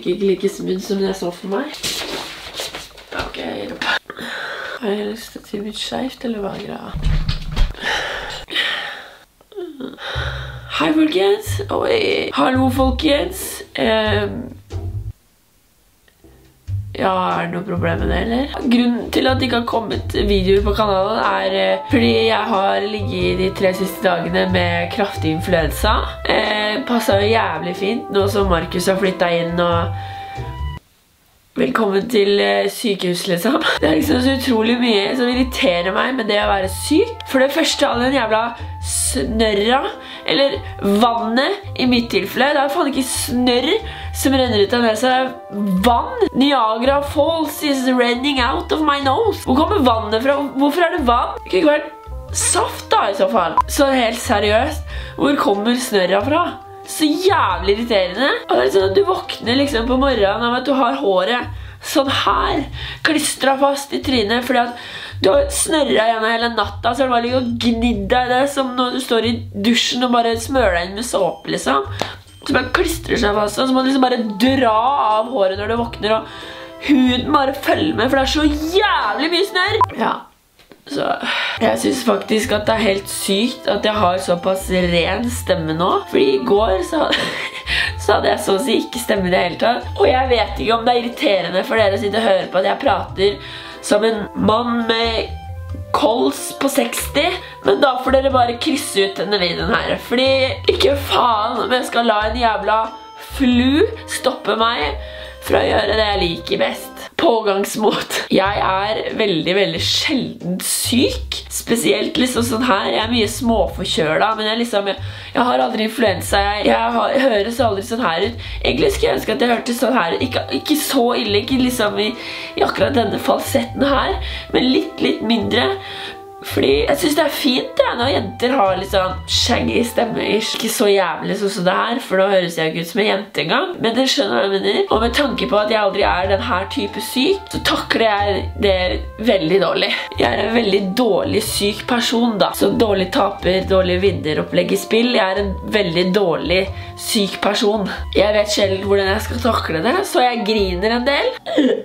virker ikke like smooth som jeg så for meg. Ok, jeg gir opp. Har jeg lyst til å til litt skjevt, eller hva er greia? Hei, folkens. Oi. Hallo, folkens. Ja, er det noe problem med det, eller? Grunnen til at det ikke har kommet videoer på kanalen er fordi jeg har ligget de 3 siste dagene med kraftig influensa. Passet jo jævlig fint nå som Markus har flyttet inn og velkommen til sykehus, liksom. Det er liksom så utrolig mye som irriterer meg med det å være syk. For det første, all den jævla snørra, eller vannet i mitt tilfelle. Det er faen ikke snørr som renner ut av nesa, det er vann. Niagara Falls is running out of my nose. Hvor kommer vannet fra? Hvorfor er det vann? Det kunne ikke vært saft da, i så fall. Så helt seriøst, hvor kommer snørra fra? Så jævlig irriterende. Og det er sånn at du våkner liksom på morgenen av at du har håret sånn her, klistret fast i trynet, fordi at du har snørret gjennom hele natta, så er det bare ligget og gnidd deg det, som når du står i dusjen og bare smører deg inn med såpe, liksom. Så bare klistrer seg fast, og så må du liksom bare dra av håret når du våkner, og huden bare følger med, for det er så jævlig mye snørr. Ja. Så jeg synes faktisk at det er helt sykt at jeg har såpass ren stemme nå. Fordi i går så hadde jeg så å si ikke stemme i det hele tatt. Og jeg vet ikke om det er irriterende for dere å sitte og høre på at jeg prater som en mann med kols på 60. Men da får dere bare krysse ut denne videoen her. Fordi ikke faen om jeg skal la en jævla flu stoppe meg fra å gjøre det jeg liker best. Pågangsmot. Jeg er veldig, veldig sjelden syk. Spesielt liksom sånn her. Jeg er mye småforkjøla, men jeg har aldri influensa. Jeg høres aldri sånn her ut. Egentlig skulle jeg ønske at jeg hørte sånn her ut. Ikke så ille, ikke liksom i akkurat denne falsetten her, men litt mindre. Fordi jeg synes det er fint når jenter har litt sånn shaggy stemme. Ikke så jævlig sånn som det her, for da høres jeg ikke ut som en jente engang. Men det skjønner jeg mener. Og med tanke på at jeg aldri er den her type syk, så takler jeg det veldig dårlig. Jeg er en veldig dårlig syk person da. Så dårlig taper, dårlig vinneropplegg i spill. Jeg er en veldig dårlig syk person. Jeg vet sjelden hvordan jeg skal takle det, så jeg griner en del.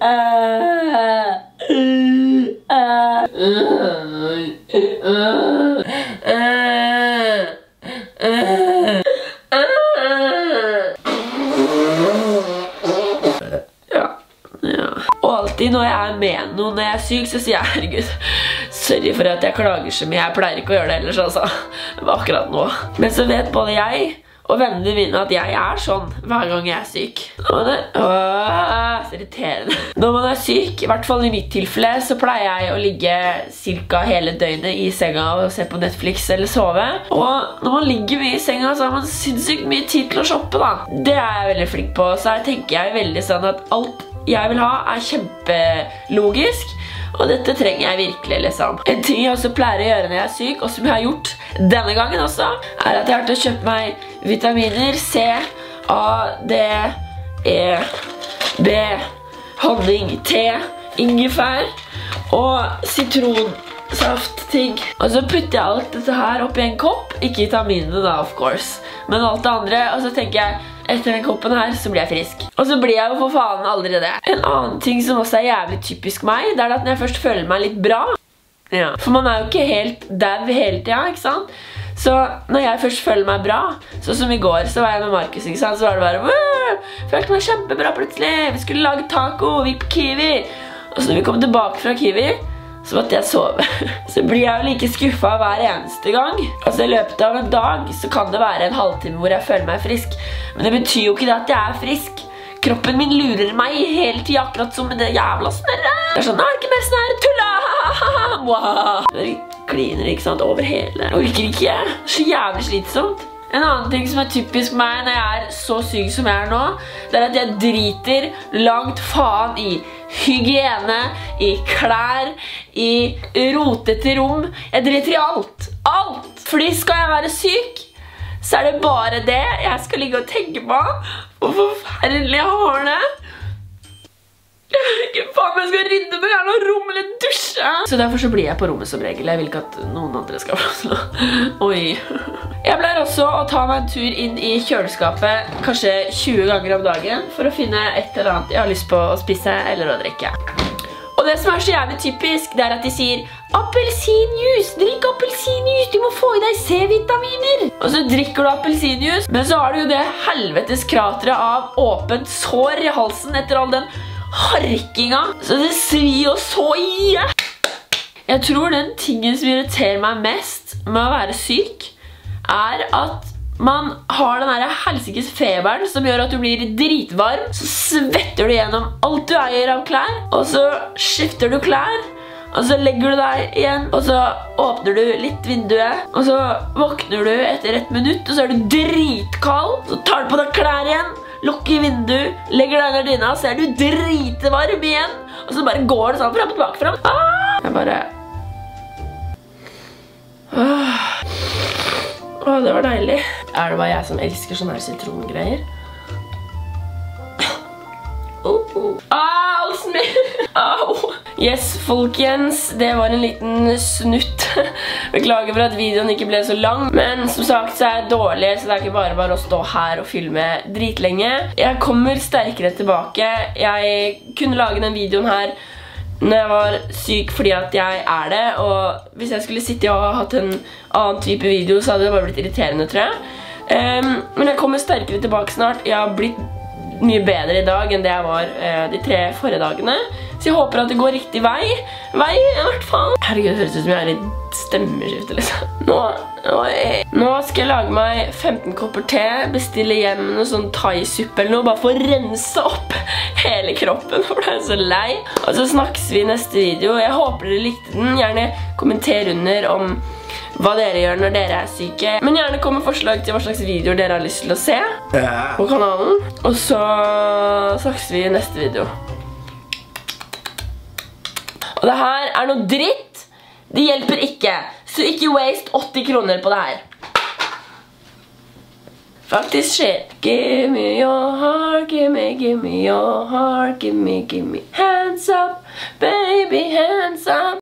Og alltid når jeg er med noen når jeg er syk, så sier jeg, herregud, sorry for at jeg klager så mye. Jeg pleier ikke å gjøre det ellers, altså. Det var akkurat nå. Men så vet både jeg og vennene mine at jeg er sånn hver gang jeg er syk. Så irriterende. Når man er syk, i hvert fall i mitt tilfelle, så pleier jeg å ligge cirka hele døgnet i senga og se på Netflix eller sove. Og når man ligger mye i senga, så har man sinnssykt mye tid til å shoppe da. Det er jeg veldig flink på, så her tenker jeg veldig sånn at alt jeg vil ha er kjempelogisk. Og dette trenger jeg virkelig, liksom. En ting jeg også pleier å gjøre når jeg er syk, og som jeg har gjort denne gangen også, er at jeg har til å kjøpe meg vitaminer C, A, D, E, B, honning, te, ingefær og sitronsaft-ting. Og så putter jeg alt dette her opp i en kopp, ikke vitaminene da, of course, men alt det andre, og så tenker jeg, etter den koppen her, så blir jeg frisk. Og så blir jeg jo for faen aldri det. En annen ting som også er jævlig typisk meg, det er at når jeg først føler meg litt bra, for man er jo ikke helt dau hele tida, ikke sant? Så når jeg først føler meg bra, sånn som i går, så var jeg med Markus, ikke sant? Så var det bare, følte meg kjempebra plutselig, vi skulle lage taco, vi gikk på Kiwi. Og så når vi kom tilbake fra Kiwi, så måtte jeg sove. Så blir jeg jo like skuffet hver eneste gang. Altså i løpet av en dag så kan det være en halvtime hvor jeg føler meg frisk. Men det betyr jo ikke det at jeg er frisk. Kroppen min lurer meg hele tiden, akkurat som med det jævla snørret. Det er sånn, er det ikke mer snørre? Tulla! Det kliner ikke sant, over hele. Jeg orker ikke. Så jævlig slitsomt. En annen ting som er typisk meg når jeg er så syk som jeg er nå, det er at jeg driter langt faen i hygiene, i klær, i rotete rom. Jeg driter i alt. Alt! Fordi skal jeg være syk, så er det bare det jeg skal ligge og tenke på. Hvor forferdelig jeg har det. Ikke faen, jeg skal rydde noe jævla rom eller dusje. Så derfor så blir jeg på rommet som regel. Jeg vil ikke at noen andre skal få. Oi. Jeg pleier også å ta meg en tur inn i kjøleskapet kanskje 20 ganger om dagen for å finne et eller annet jeg har lyst på å spise eller å drikke. Og det som er så jævlig typisk, det er at de sier appelsinjuice, drikk appelsinjuice, du må få i deg C-vitaminer. Og så drikker du appelsinjuice, men så har du jo det helvetes krateret av åpent sår i halsen etter all den harkinga. Så det svir jo så i. Jeg tror den tingen som irriterer meg mest med å være syk, er at man har den der helsikes feberen som gjør at du blir dritvarm. Så svetter du gjennom alt du eier av klær, og så skifter du klær, og så legger du deg igjen, og så åpner du litt vinduet, og så våkner du etter 1 minutt, og så er du dritkald, så tar du på deg klær igjen, lukker vinduet, legger deg under dyna, så er du dritvarm igjen, og så bare går det sånn frem og tilbake frem. Jeg bare... det var deilig. Er det bare jeg som elsker sånne her sitrongreier? Halsen min! Au! Yes, folkens, det var en liten snutt. Beklager for at videoen ikke ble så lang, men som sagt så er jeg dårlig, så det er ikke bare å stå her og filme dritlenge. Jeg kommer sterkere tilbake. Jeg kunne lage den videoen her når jeg var syk fordi at jeg er det, og hvis jeg skulle sitte og hatt en annen type video, så hadde det bare blitt irriterende, tror jeg. Men jeg kommer sterkere tilbake snart. Jeg har blitt mye bedre i dag enn det jeg var de 3 forrige dagene, så jeg håper at det går riktig vei i hvert fall. Herregud, det høres ut som jeg er i stemmeskifte, liksom. Nå skal jeg lage meg 15 kopper te, bestille hjem noe sånn thai-suppe eller noe, bare for å rense opp hele kroppen, for det er så lei. Og så snakkes vi i neste video. Jeg håper dere likte den. Gjerne kommenter under om hva dere gjør når dere er syke. Men gjerne kom med forslag til hva slags videoer dere har lyst til å se på kanalen. Og så snakkes vi i neste video. Og det her er noe dritt. Det hjelper ikke. Så ikke waste 80 kroner på det her. Faktisk shit. Give me your heart, give me your heart, give me hands up, baby, hands up.